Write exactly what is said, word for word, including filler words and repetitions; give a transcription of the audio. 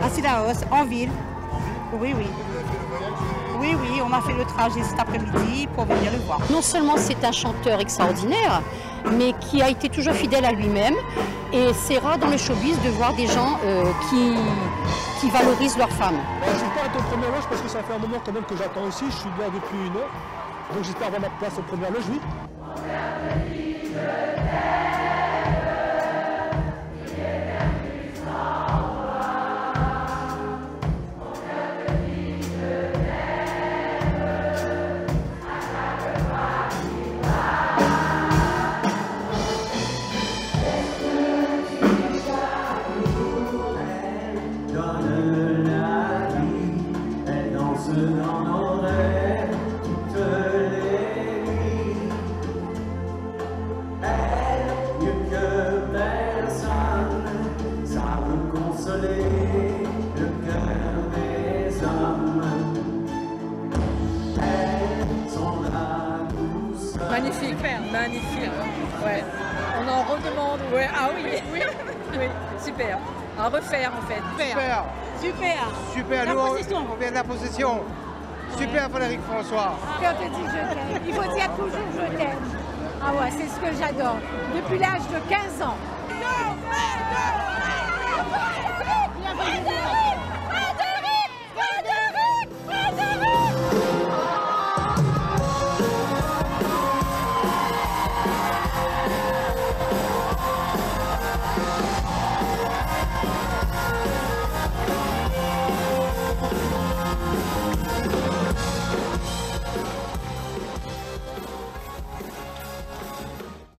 à Cilaos, en ville. Oui, oui. Oui, oui, on a fait le trajet cet après-midi pour venir le voir. Non seulement c'est un chanteur extraordinaire, mais qui a été toujours fidèle à lui-même. Et c'est rare dans le showbiz de voir des gens euh, qui, qui valorisent leurs femmes. Je n'ai pas été aux premières loges parce que ça fait un moment quand même que j'attends ici. Je suis là depuis une heure. Donc j'espère avoir ma place aux premières loges, oui. Dans nos rêves, toutes les nuits, elle, mieux que personne, ça peut consoler le cœur des hommes. Elles sont la douceur. Magnifique, magnifique, ouais. On en redemande, ouais, ah oui, oui, oui, super. À refaire en fait. Super. Super. Super. La Nous, on, possession. on vient de la possession. Super, ouais. Frédéric François. Quand on dit je t'aime, il faut dire toujours je t'aime. Ah ouais, c'est ce que j'adore. Depuis l'âge de quinze ans.